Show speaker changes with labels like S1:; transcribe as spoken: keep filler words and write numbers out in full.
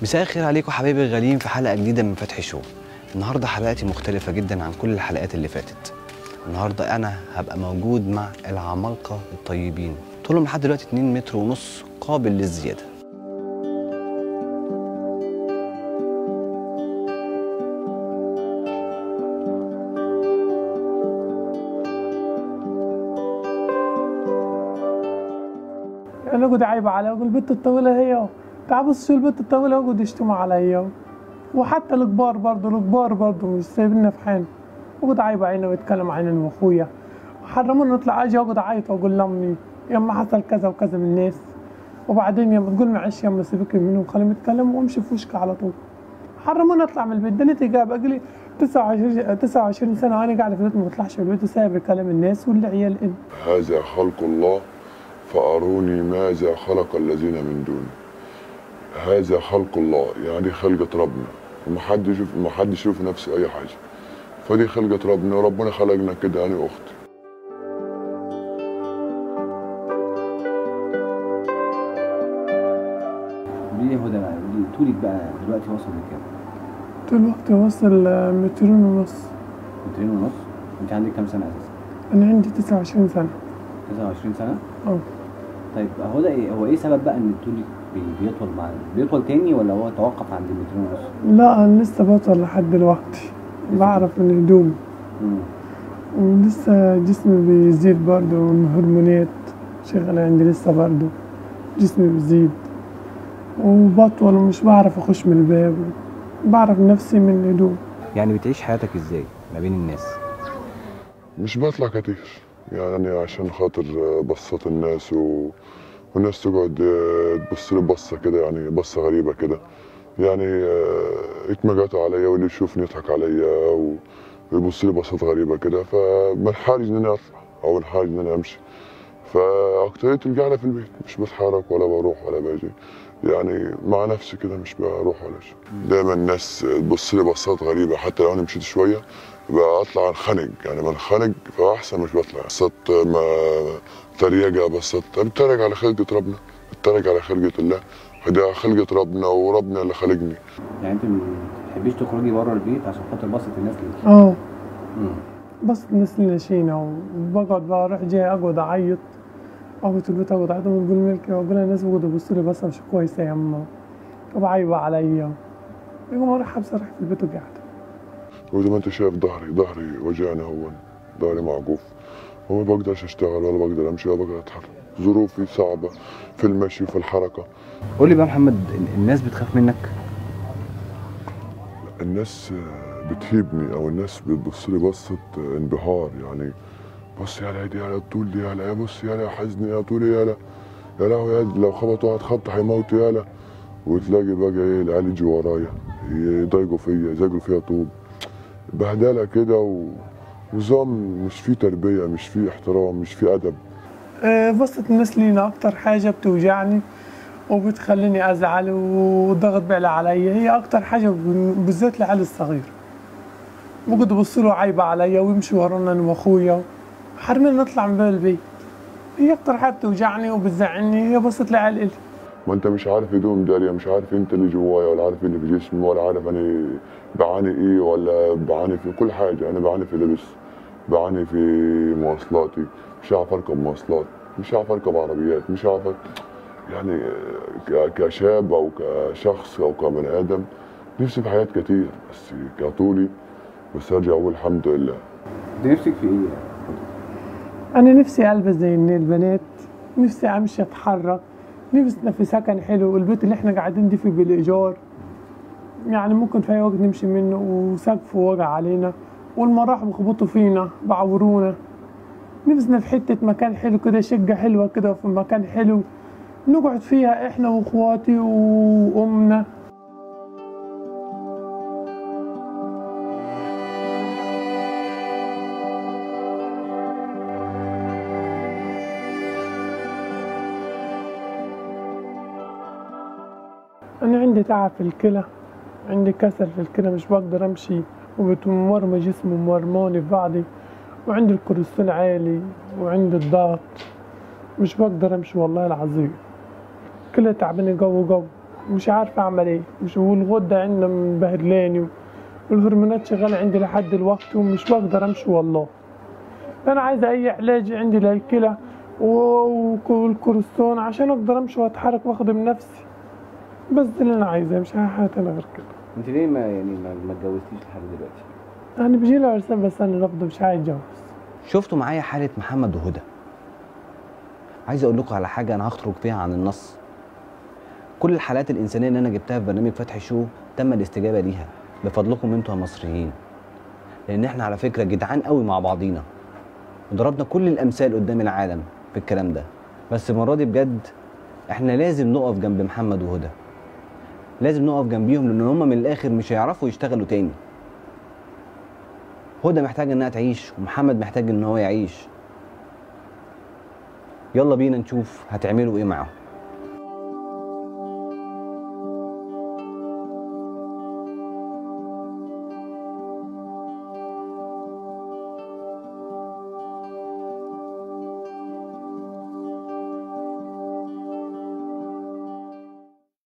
S1: مساء الخير عليكم حبايبي الغاليين في حلقه جديده من فتحي شو. النهارده حلقتي مختلفه جدا عن كل الحلقات اللي فاتت. النهارده انا هبقى موجود مع العمالقه الطيبين، طولهم لحد دلوقتي اتنين متر ونص قابل للزياده.
S2: انا كنت عايبه عليها واقول البت الطويله هي تعال بص شو البت الطويله وقعدوا يشتموا عليا، وحتى الكبار برضه الكبار برضه مش سايبيننا في حالنا، وكنت عايبه عيني ويتكلم عن ام اخويا، وحرموني نطلع اجي واقعد اعيط واقول لامي يما حصل كذا وكذا من الناس، وبعدين يما تقول معلش يما سيبك منهم خليهم يتكلموا وامشي في وشك على طول. حرموني اطلع من البيت، دنيتي جاب اجلي تسعة وعشرين سنه وانا قاعده في البيت ما بطلعش من البيت وسايب كلام الناس والعيال ان
S3: هذا خلق الله فأروني ماذا خلق الذين من دونه. هذا خلق الله، يعني خلقة ربنا، ومحدش يشوف محدش يشوف نفسه أي حاجة، فدي خلقة ربنا وربنا خلقنا كده أنا وأختي.
S4: قولي لي يا هدى بقى، قولي طولك بقى دلوقتي وصل لكام؟
S2: طول وقتي وصل مترين ونص.
S4: مترين ونص؟ أنت عندك كام سنة أساسا؟
S2: أنا عندي تسعة وعشرين سنة.
S4: تسعة وعشرين سنة؟
S2: اه.
S4: طيب هو ده إيه؟ هو إيه سبب بقى إن طولك بيطول معاك؟ بيطول تاني ولا هو توقف عند المترين ونص؟
S2: لا أنا لسه بطول لحد دلوقتي، بعرف من هدومي.
S4: امم
S2: ولسه جسمي بيزيد برضه والهرمونات شغالة عندي لسه برضه، جسمي بيزيد وبطول ومش بعرف أخش من الباب، بعرف نفسي من الهدوم.
S1: يعني بتعيش حياتك ازاي ما بين الناس؟
S3: مش بطلع كتير يعني عشان خاطر بصات الناس و... والناس تقعد تبص لي بصة كده، يعني بصة غريبة كده، يعني يتمجتوا عليا واللي يشوفني يضحك عليا ويبص لي بصات غريبة كده، فمنحرج إن أنا أطلع أو منحرج إن أنا أمشي، فأكترية القعدة في البيت مش بتحرك ولا بروح ولا باجي، يعني مع نفسي كده مش بروح ولا شيء. دايما الناس تبص لي بصات غريبة، حتى لو أنا مشيت شوية بقى أطلع انخنق، يعني بنخنق فأحسن مش بطلع. بصات ما تريقة، بصات بتريق على خلقة ربنا، بتريق على خلقة الله، ده خلقة ربنا وربنا اللي خلقني.
S4: يعني أنت ما بتحبيش تخرجي بره البيت عشان خاطر بصة الناس ليكي؟
S2: اه.
S4: امم
S2: بصة الناس اللي ناشينا، وبقعد بقى أروح جاي أقعد أعيط، أقعد في البيت أقعد أعيط وأقول ملكي وأقول للناس بيقعدوا يبصوا لي بصة مش كويسة يا أما، وبعيبوا عليا، يقوم أروح حبسة أروح في البيت وقاعدة.
S3: وزي ما انت شايف ظهري ظهري وجعني، هو ظهري معقوف وما بقدرش اشتغل ولا بقدر امشي ولا بقدر اتحرك، ظروفي صعبه في المشي وفي الحركه.
S1: قول لي بقى محمد، الناس بتخاف منك؟
S3: الناس بتهيبني او الناس بتبص لي بصه انبهار، يعني بص يا لا دي يا الطول دي يا لا، بص يا لا حزني يا طولي يا لا يا لهوي، لو خبط واحد خبط هيموت يا لا، وتلاقي بقى ايه العيال يجي ورايا يضايقوا فيا يزاجوا فيا طوب، بهدله كده ونظام مش فيه تربيه، مش فيه احترام، مش فيه ادب.
S2: أه بصة الناس لينا أكتر حاجة بتوجعني وبتخليني أزعل وضغط بعلى عليا، هي أكتر حاجة بالذات العيال الصغير، ممكن تبص له عايبة عليا ويمشي ورانا أنا وأخويا، حرمين نطلع من باب البيت. هي أكتر حاجة بتوجعني وبتزعلني هي بصة العيال إلي.
S3: ما انت مش عارف هدوم دارية، مش عارف انت اللي جوايا ولا عارف اللي في جسمي ولا عارف انا بعاني ايه ولا بعاني في كل حاجه. انا بعاني في لبس، بعاني في مواصلاتي، مش عارف اركب مواصلات، مش عارف اركب عربيات، مش عارف يعني كشاب او كشخص او كبني ادم نفسي في حاجات كتير، بس كطولي بس ارجع اقول الحمد لله.
S4: انت نفسك في ايه؟
S2: أنا نفسي ألبس زي البنات، نفسي أمشي أتحرك، نفسنا في سكن حلو، البيت اللي احنا قاعدين دي فيه بالإيجار، يعني ممكن في أي وقت نمشي منه وسقفه وجع علينا والمراح بيخبطوا فينا بعورونا. نفسنا في حتة مكان حلو كده، شقة حلوة كده في مكان حلو نقعد فيها احنا واخواتي وأمنا. أنا عندي تعب في الكلى، عندي كسل في الكلى، مش بقدر أمشي وبتمرمى جسمي مرماني في بعضي، وعندي الكوليسترول عالي وعندي الضغط، مش بقدر أمشي والله العظيم، كلى تعبانة جو جو. مش عارف اعمل ايه، مش والغده عندنا مبهدلاني والهرمونات شغاله عندي لحد دلوقتي ومش بقدر امشي والله. انا عايزه اي علاج عندي للكلى والكوليسترول عشان اقدر امشي واتحرك واخدم نفسي، بس ده اللي انا عايزاه، مش عايز حاجه تانية غير كده.
S4: انت ليه ما يعني ما ما اتجوزتيش لحد دلوقتي؟
S2: يعني بيجي لي عرسان بس انا رافضه، مش عايز اتجوز.
S1: شفتوا معايا حاله محمد وهدى. عايز اقول لكم على حاجه انا هخرج فيها عن النص. كل الحالات الانسانيه اللي انا جبتها في برنامج فتحي شو تم الاستجابه ليها بفضلكم انتوا يا مصريين، لان احنا على فكره جدعان قوي مع بعضينا وضربنا كل الامثال قدام العالم في الكلام ده. بس المره دي بجد احنا لازم نقف جنب محمد وهدى، لازم نقف جنبيهم، لان هم من الاخر مش هيعرفوا يشتغلوا تاني. هدى محتاجه انها تعيش ومحمد محتاج ان هو يعيش. يلا بينا نشوف هتعملوا ايه معاهم.